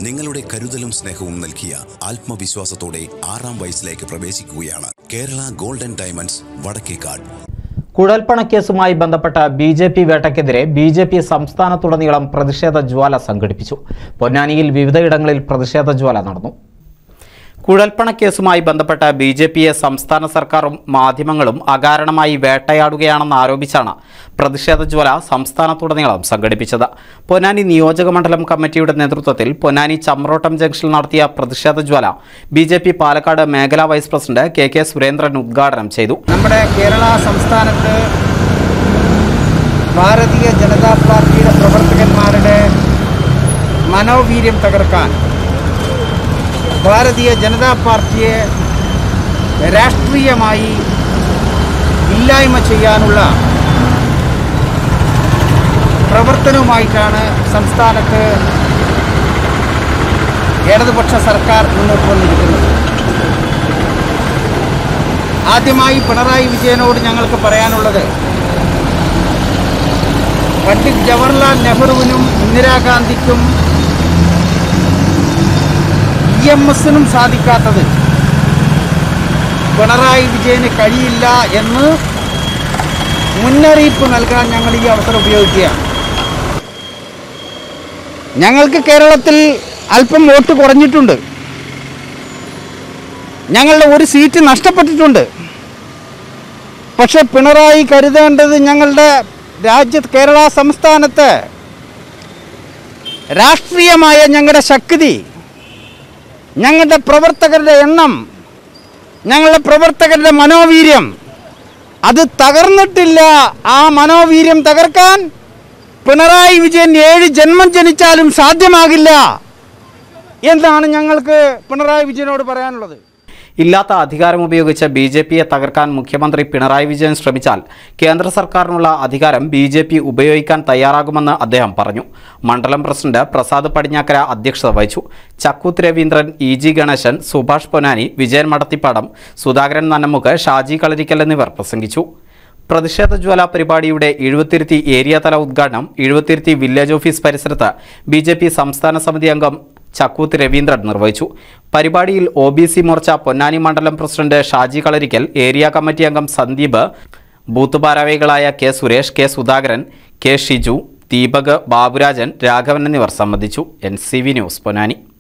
നിങ്ങളുടെ കരുതലും സ്നേഹവും നൽകിയ ആത്മവിശ്വാസത്തോടെ 6ാം വയസ്സിലേക്ക് പ്രവേശിക്കുകയാണ് കേരള ഗോൾഡൻ ഡയമണ്ട്സ് വടക്കേക്കാട്. കുഴൽപ്പണക്കേസുമായി ബന്ധപ്പെട്ട ബിജെപി വേട്ടയ്ക്കെതിരെ ബിജെപി സംസ്ഥാനത്തുടനീളം പ്രതിഷേധ ജ്വാല സംഘടിപ്പിച്ചു. പൊന്നാനിയിൽ വിവിധയിടങ്ങളിൽ പ്രതിഷേധ ജ്വാല നടന്നു. കുഴൽപ്പണക്കേസുമായി ബന്ധപ്പെട്ട ബിജെപിയെ സംസ്ഥാന സർക്കാരും മാധ്യമങ്ങളും അകാരണമായി വേട്ടയാടുകയാണെന്ന് ആരോപിച്ചാണ് പ്രതിഷേധ ജ്വാല സംസ്ഥാനത്തുടനീളം സംഘടിപ്പിച്ചത്. പൊന്നാനി നിയോജകമണ്ഡലം കമ്മിറ്റിയുടെ നേതൃത്വത്തിൽ പൊന്നാനി ചമ്രോട്ടം ജംഗ്ഷനിൽ നടത്തിയ പ്രതിഷേധ ജ്വാല ബിജെപി പാലക്കാട് മേഖലാ വൈസ് പ്രസിഡന്റ് കെ സുരേന്ദ്രൻ ഉദ്ഘാടനം ചെയ്തു. നമ്മുടെ കേരള സംസ്ഥാനത്ത് ഭാരതീയ ജനതാ പാർട്ടിയുടെ പ്രവർത്തകന്മാരുടെ മനോവീര്യം തകർക്കാൻ, ഭാരതീയ ജനതാ പാർട്ടിയെ രാഷ്ട്രീയമായി ഇല്ലായ്മ ചെയ്യാനുള്ള പ്രവർത്തനവുമായിട്ടാണ് സംസ്ഥാനത്ത് ഇടതുപക്ഷ സർക്കാർ മുന്നോട്ട് വന്നിരിക്കുന്നത്. ആദ്യമായി പിണറായി വിജയനോട് ഞങ്ങൾക്ക് പറയാനുള്ളത്, പണ്ഡിറ്റ് ജവഹർലാൽ നെഹ്റുവിനും ഇന്ദിരാഗാന്ധിക്കും EMSനും സാധിക്കാത്തത് പിണറായി വിജയന് കഴിയില്ല എന്ന് മുന്നറിയിപ്പ് നൽകാൻ ഞങ്ങൾ ഈ അവസരം ഉപയോഗിക്കുകയാണ്. ഞങ്ങൾക്ക് കേരളത്തിൽ അല്പം വോട്ട് കുറഞ്ഞിട്ടുണ്ട്, ഞങ്ങളുടെ ഒരു സീറ്റ് നഷ്ടപ്പെട്ടിട്ടുണ്ട്. പക്ഷെ പിണറായി കരുതേണ്ടത് ഞങ്ങളുടെ കേരള സംസ്ഥാനത്ത് രാഷ്ട്രീയമായ ഞങ്ങളുടെ ശക്തി, ഞങ്ങളുടെ പ്രവർത്തകരുടെ എണ്ണം, ഞങ്ങളുടെ പ്രവർത്തകരുടെ മനോവീര്യം അത് തകർന്നിട്ടില്ല. ആ മനോവീര്യം തകർക്കാൻ പിണറായി വിജയൻ 7 ജന്മം ജനിച്ചാലും സാധ്യമാകില്ല എന്നാണ് ഞങ്ങൾക്ക് പിണറായി വിജയനോട് പറയാനുള്ളത്. ഇല്ലാത്ത അധികാരം ഉപയോഗിച്ച് ബിജെപിയെ തകർക്കാൻ മുഖ്യമന്ത്രി പിണറായി വിജയൻ ശ്രമിച്ചാൽ കേന്ദ്ര സർക്കാരിനുള്ള അധികാരം ബിജെപി ഉപയോഗിക്കാൻ തയ്യാറാകുമെന്ന് അദ്ദേഹം പറഞ്ഞു. മണ്ഡലം പ്രസിഡന്റ് പ്രസാദ് പടിഞ്ഞാക്കര അധ്യക്ഷത വഹിച്ചു. ചക്കൂത്ത് രവീന്ദ്രൻ, EG ഗണേശൻ, സുഭാഷ് പൊന്നാനി, വിജയൻ മടത്തിപ്പാടം, സുധാകരൻ നന്നമുക്ക്, ഷാജി കളരിക്കൽ എന്നിവർ പ്രസംഗിച്ചു. പ്രതിഷേധ ജ്വാല പരിപാടിയുടെ എഴുപത്തിരുത്തി ഏരിയ തല ഉദ്ഘാടനം എഴുപത്തിരുത്തി വില്ലേജ് ഓഫീസ് പരിസരത്ത് ബിജെപി സംസ്ഥാന സമിതി അംഗം ചക്കൂത്ത് രവീന്ദ്രൻ നിർവഹിച്ചു. പരിപാടിയിൽ OBC മോർച്ച പൊന്നാനി മണ്ഡലം president Shaji Kalarikkal, area committee അംഗം സന്ദീപ്, ബൂത്ത് ഭാരവാഹികളായ K Suresh, K Sudhakaran, K Shiju, Deepak, Baburajan, Raghavan എന്നിവർ സംബന്ധിച്ചു. NCV news Ponnani.